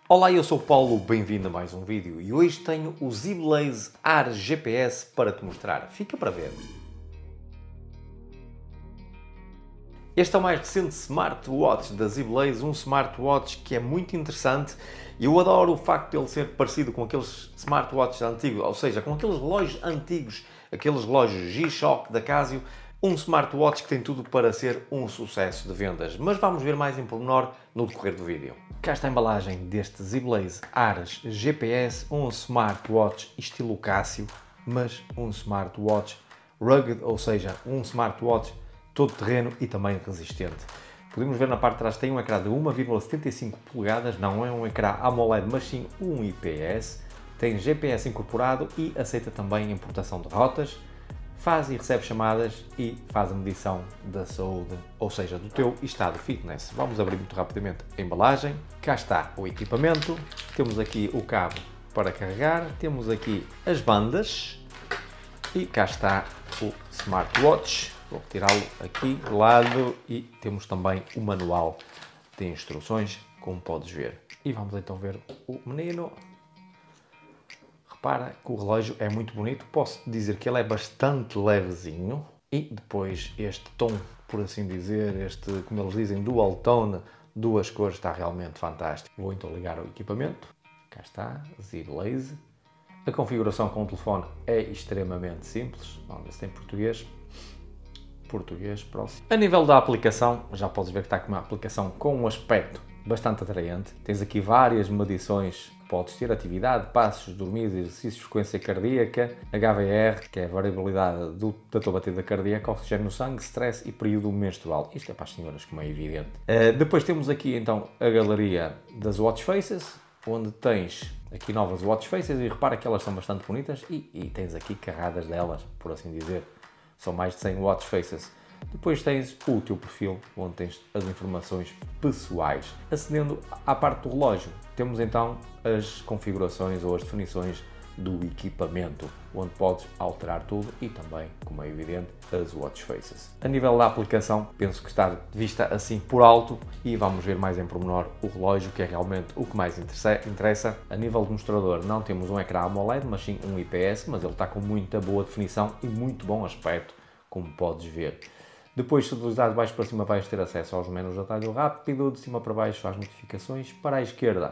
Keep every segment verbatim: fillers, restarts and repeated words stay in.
Olá, eu sou o Paulo, bem-vindo a mais um vídeo e hoje tenho o ZBlaze Ares G P S para te mostrar. Fica para ver. Este é o mais recente smartwatch da ZBlaze, um smartwatch que é muito interessante e eu adoro o facto de ele ser parecido com aqueles smartwatches antigos, ou seja, com aqueles relógios antigos, aqueles relógios G-Shock da Casio, um smartwatch que tem tudo para ser um sucesso de vendas, mas vamos ver mais em pormenor no decorrer do vídeo. Cá está a embalagem deste ZBlaze Ares G P S, um smartwatch estilo Casio, mas um smartwatch rugged, ou seja, um smartwatch todo terreno e também resistente. Podemos ver na parte de trás tem um ecrã de uma vírgula setenta e cinco polegadas, não é um ecrã AMOLED, mas sim um I P S, tem G P S incorporado e aceita também importação de rotas, faz e recebe chamadas e faz a medição da saúde, ou seja, do teu estado fitness. Vamos abrir muito rapidamente a embalagem. Cá está o equipamento, temos aqui o cabo para carregar, temos aqui as bandas e cá está o smartwatch. Vou tirá-lo aqui de lado e temos também o manual de instruções, como podes ver. E vamos então ver o menino. Repara que o relógio é muito bonito, posso dizer que ele é bastante levezinho e depois este tom, por assim dizer, este, como eles dizem, dual tone, duas cores, está realmente fantástico. Vou então ligar o equipamento, cá está, ZBlaze. A configuração com o telefone é extremamente simples, vamos ver se tem português. Português, próximo. A nível da aplicação, já podes ver que está com uma aplicação com um aspecto bastante atraente. Tens aqui várias medições que podes ter: atividade, passos, dormir, exercícios, frequência cardíaca, H V R, que é a variabilidade do, da tua batida cardíaca, oxigênio no sangue, stress e período menstrual. Isto é para as senhoras, como é evidente. Uh, depois temos aqui então a galeria das watch faces, onde tens aqui novas watch faces e repara que elas são bastante bonitas e, e tens aqui carradas delas, por assim dizer. São mais de cem watch faces. Depois tens o teu perfil, onde tens as informações pessoais. Acedendo à parte do relógio, temos então as configurações ou as definições do equipamento, onde podes alterar tudo e também, como é evidente, as watch faces. A nível da aplicação, penso que está vista assim por alto e vamos ver mais em pormenor o relógio, que é realmente o que mais interessa. A nível do mostrador, não temos um ecrã AMOLED, mas sim um I P S, mas ele está com muita boa definição e muito bom aspecto, como podes ver. Depois, se deslizar de baixo para cima, vais ter acesso aos menus de atalho rápido, de cima para baixo às notificações. Para a esquerda,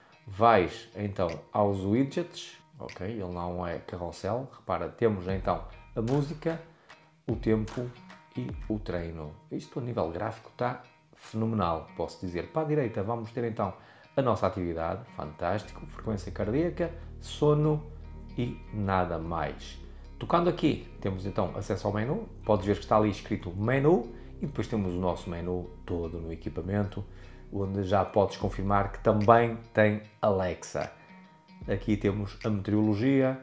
vais então aos widgets. Ok, ele não é carrossel. Repara, temos então a música, o tempo e o treino. Isto a nível gráfico está fenomenal, posso dizer. Para a direita vamos ter então a nossa atividade, fantástico, frequência cardíaca, sono e nada mais. Tocando aqui, temos então acesso ao menu. Podes ver que está ali escrito menu e depois temos o nosso menu todo no equipamento, onde já podes confirmar que também tem Alexa. Aqui temos a meteorologia.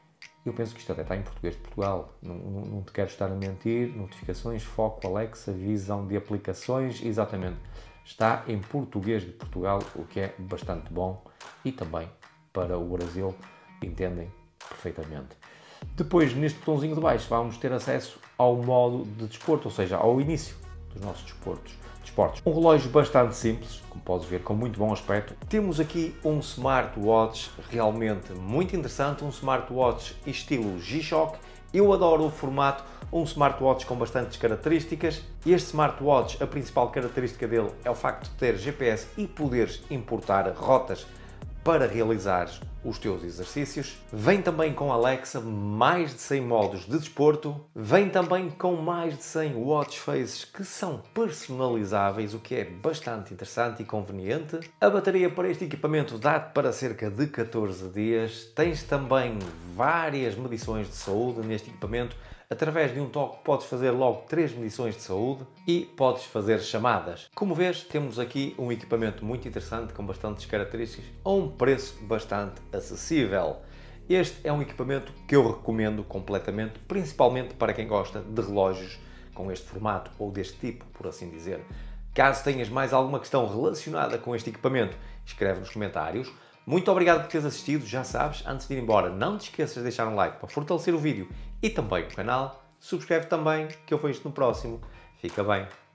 Eu penso que isto até está em português de Portugal. Não, não, não te quero estar a mentir. Notificações, foco, Alexa, visão de aplicações. Exatamente. Está em português de Portugal, o que é bastante bom. E também para o Brasil entendem perfeitamente. Depois, neste botãozinho de baixo, vamos ter acesso ao modo de desporto, ou seja, ao início dos nossos desportos. Desportos. Um relógio bastante simples, como podes ver, com muito bom aspecto. Temos aqui um smartwatch realmente muito interessante, um smartwatch estilo G-Shock. Eu adoro o formato, um smartwatch com bastantes características. Este smartwatch, a principal característica dele é o facto de ter G P S e poderes importar rotas para realizar os teus exercícios. Vem também com Alexa, mais de cem modos de desporto. Vem também com mais de cem watch faces que são personalizáveis, o que é bastante interessante e conveniente. A bateria para este equipamento dá-te para cerca de catorze dias. Tens também várias medições de saúde neste equipamento. Através de um toque podes fazer logo três medições de saúde e podes fazer chamadas. Como vês, temos aqui um equipamento muito interessante com bastantes características a um preço bastante acessível. Este é um equipamento que eu recomendo completamente, principalmente para quem gosta de relógios com este formato ou deste tipo, por assim dizer. Caso tenhas mais alguma questão relacionada com este equipamento, escreve nos comentários. Muito obrigado por teres assistido, já sabes, antes de ir embora, não te esqueças de deixar um like para fortalecer o vídeo e também o canal. Subscreve também, que eu vejo-te no próximo. Fica bem.